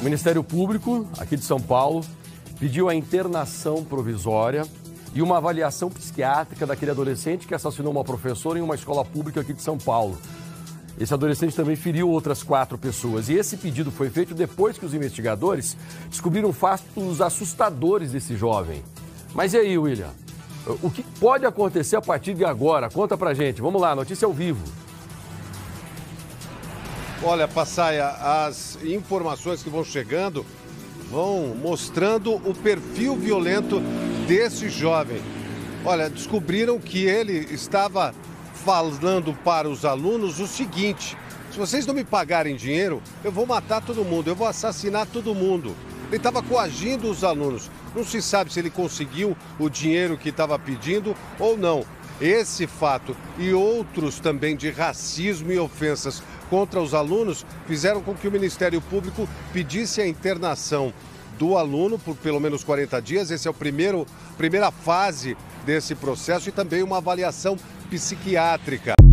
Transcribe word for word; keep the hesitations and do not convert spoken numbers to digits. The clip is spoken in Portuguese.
Ministério Público, aqui de São Paulo, pediu a internação provisória e uma avaliação psiquiátrica daquele adolescente que assassinou uma professora em uma escola pública aqui de São Paulo. Esse adolescente também feriu outras quatro pessoas. E esse pedido foi feito depois que os investigadores descobriram fatos assustadores desse jovem. Mas e aí, William? O que pode acontecer a partir de agora? Conta pra gente. Vamos lá, notícia ao vivo. Olha, Passaia, as informações que vão chegando vão mostrando o perfil violento desse jovem. Olha, descobriram que ele estava falando para os alunos o seguinte: se vocês não me pagarem dinheiro, eu vou matar todo mundo, eu vou assassinar todo mundo. Ele estava coagindo os alunos. Não se sabe se ele conseguiu o dinheiro que estava pedindo ou não. Esse fato e outros também de racismo e ofensas contra os alunos fizeram com que o Ministério Público pedisse a internação do aluno por pelo menos quarenta dias. Esse é o primeiro, primeira fase desse processo e também uma avaliação psiquiátrica.